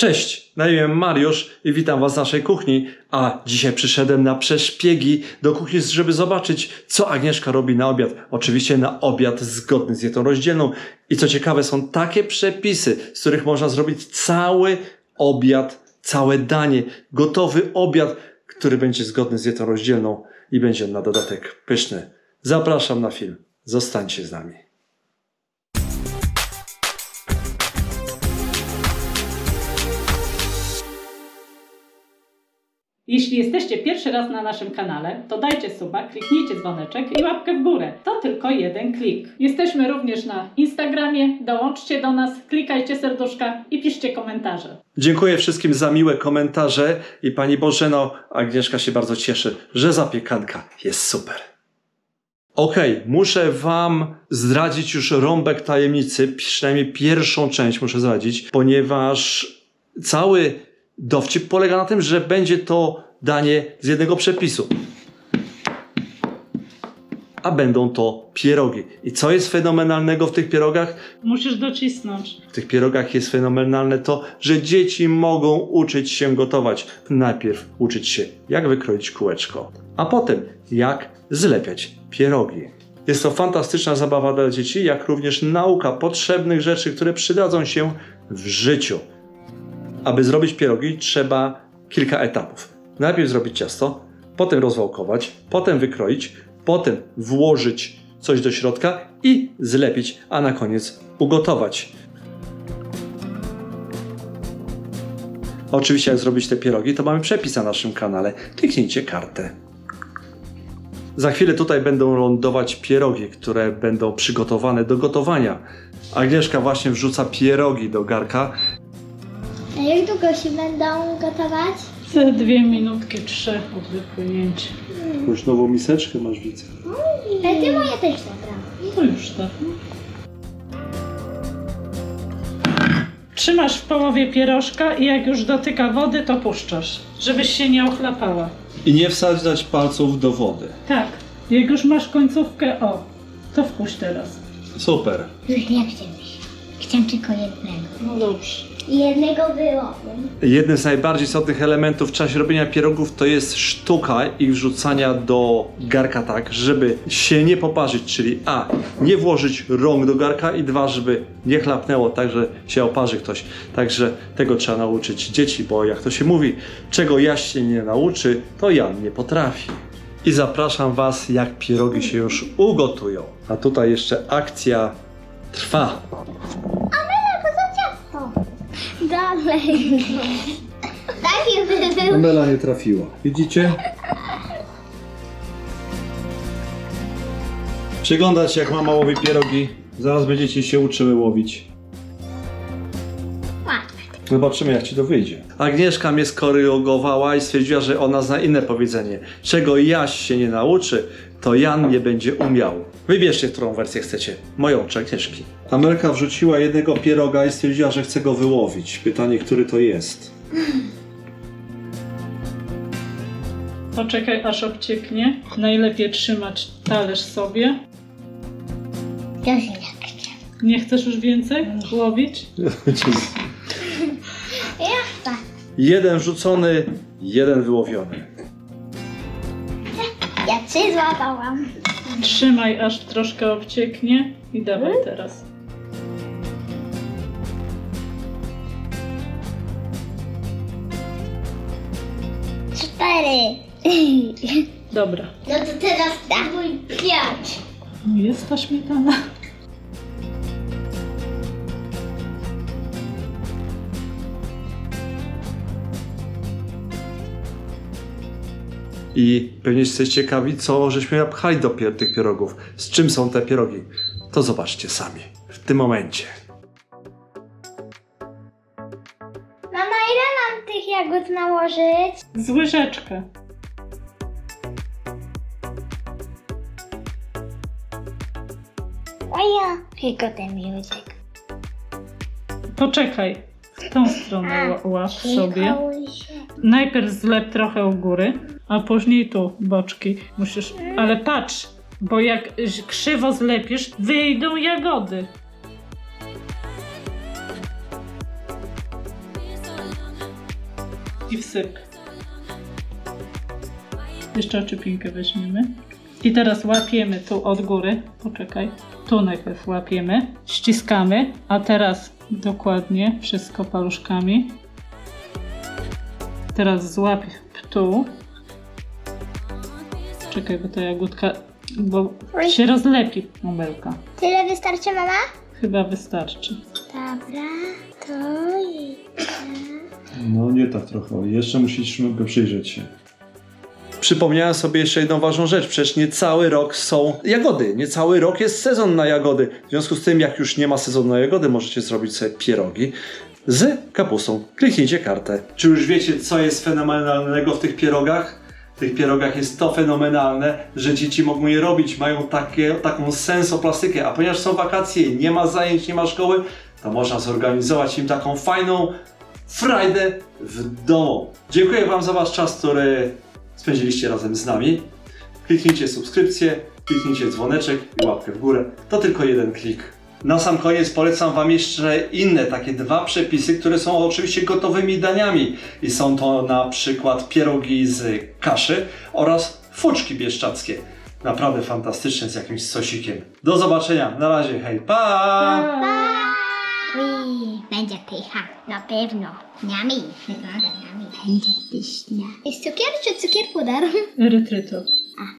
Cześć, na imię Mariusz i witam Was z naszej kuchni, a dzisiaj przyszedłem na przeszpiegi do kuchni, żeby zobaczyć, co Agnieszka robi na obiad. Oczywiście na obiad zgodny z dietą rozdzielną i co ciekawe, są takie przepisy, z których można zrobić cały obiad, całe danie, gotowy obiad, który będzie zgodny z dietą rozdzielną i będzie na dodatek pyszny. Zapraszam na film, zostańcie z nami. Jeśli jesteście pierwszy raz na naszym kanale, to dajcie suba, kliknijcie dzwoneczek i łapkę w górę. To tylko jeden klik. Jesteśmy również na Instagramie, dołączcie do nas, klikajcie serduszka i piszcie komentarze. Dziękuję wszystkim za miłe komentarze i Pani Bożeno, Agnieszka się bardzo cieszy, że zapiekanka jest super. Okej, muszę Wam zdradzić już rąbek tajemnicy, przynajmniej pierwszą część muszę zdradzić, ponieważ cały dowcip polega na tym, że będzie to danie z jednego przepisu. A będą to pierogi. I co jest fenomenalnego w tych pierogach? Musisz docisnąć. W tych pierogach jest fenomenalne to, że dzieci mogą uczyć się gotować. Najpierw uczyć się, jak wykroić kółeczko, a potem jak zlepiać pierogi. Jest to fantastyczna zabawa dla dzieci, jak również nauka potrzebnych rzeczy, które przydadzą się w życiu. Aby zrobić pierogi, trzeba kilka etapów. Najpierw zrobić ciasto, potem rozwałkować, potem wykroić, potem włożyć coś do środka i zlepić, a na koniec ugotować. Oczywiście jak zrobić te pierogi, to mamy przepis na naszym kanale. Kliknijcie kartę. Za chwilę tutaj będą lądować pierogi, które będą przygotowane do gotowania. Agnieszka właśnie wrzuca pierogi do garka. A jak długo się będą gotować? Ze 2 minutki, 3 od wypłynięcia. Już nową miseczkę masz, widzę. Ale ty moje też zabrałam. No już tak. Trzymasz w połowie pierożka i jak już dotyka wody, to puszczasz, żebyś się nie ochlapała. I nie wsadzać palców do wody. Tak, jak już masz końcówkę, to wpuść teraz. Super. Już nie chcę już. Chcę tylko jednego. No dobrze. Jednego było. Jednym z najbardziej istotnych elementów w czasie robienia pierogów to jest sztuka ich wrzucania do garka tak, żeby się nie poparzyć, czyli a, nie włożyć rąk do garka i 2, żeby nie chlapnęło tak, że się oparzy ktoś. Także tego trzeba nauczyć dzieci, bo jak to się mówi, czego Jaś się nie nauczy, to Jan nie potrafi. I zapraszam Was, jak pierogi się już ugotują. A tutaj jeszcze akcja trwa. Dalej. Taki był. Amela nie trafiła. Widzicie? Przyglądać jak mama łowi pierogi. Zaraz będziecie się uczyły łowić. Zobaczymy jak Ci to wyjdzie. Agnieszka mnie skorygowała i stwierdziła, że ona zna inne powiedzenie. Czego Jaś się nie nauczy, to Jan nie będzie umiał. Wybierzcie, którą wersję chcecie. Moją czy Agnieszki. Amelka wrzuciła jednego pieroga i stwierdziła, że chce go wyłowić. Pytanie, który to jest? Poczekaj aż obcieknie. Najlepiej trzymać talerz sobie. Już nie chcę. Nie chcesz już więcej łowić? Ja tak. Jeden wrzucony, jeden wyłowiony. Ja 3 złapałam. Trzymaj aż troszkę obcieknie i dawaj teraz. Cztery. Dobra. No to teraz spróbuj 5. Jest ta śmietana. I pewnie jesteście ciekawi, co żeśmy napchali do tych pierogów. Z czym są te pierogi? To zobaczcie sami w tym momencie. Mama, ile mam tych jagód nałożyć? Z łyżeczkę. A ja tylko ten miódek. Poczekaj. W tą stronę łap sobie. Najpierw zlep trochę u góry, a później tu boczki. Musisz. Ale patrz, bo jak krzywo zlepisz, wyjdą jagody. i wsyp. Jeszcze oczepinkę weźmiemy. I teraz łapiemy tu od góry. Poczekaj. Tu najpierw łapiemy. Ściskamy. A teraz dokładnie wszystko paluszkami. Teraz złap tu. Czekaj, bo ta jagódka... Bo się rozlepi bąbelka. Tyle wystarczy, mama? Chyba wystarczy. Dobra, to No nie tak trochę. Jeszcze musisz go przyjrzeć się. Przypomniałem sobie jeszcze jedną ważną rzecz. Przecież nie cały rok są jagody. Nie cały rok jest sezon na jagody. W związku z tym, jak już nie ma sezonu na jagody, możecie zrobić sobie pierogi z kapustą. Kliknijcie kartę. Czy już wiecie, co jest fenomenalnego w tych pierogach? W tych pierogach jest to fenomenalne, że dzieci mogą je robić. Mają taką sensoplastykę. A ponieważ są wakacje, nie ma zajęć, nie ma szkoły, to można zorganizować im taką fajną frajdę w domu. Dziękuję Wam za Wasz czas, który spędziliście razem z nami. Kliknijcie subskrypcję, kliknijcie dzwoneczek i łapkę w górę. To tylko jeden klik. Na sam koniec polecam Wam jeszcze inne takie 2 przepisy, które są oczywiście gotowymi daniami. I są to na przykład pierogi z kaszy oraz fuczki bieszczackie. Naprawdę fantastyczne z jakimś sosikiem. Do zobaczenia. Na razie. Hej, pa! Ui, będzie pycha, na pewno. Yummy, wygląda yummy. Będzie pyszna. Jest cukier czy cukier puder? Erytrytu.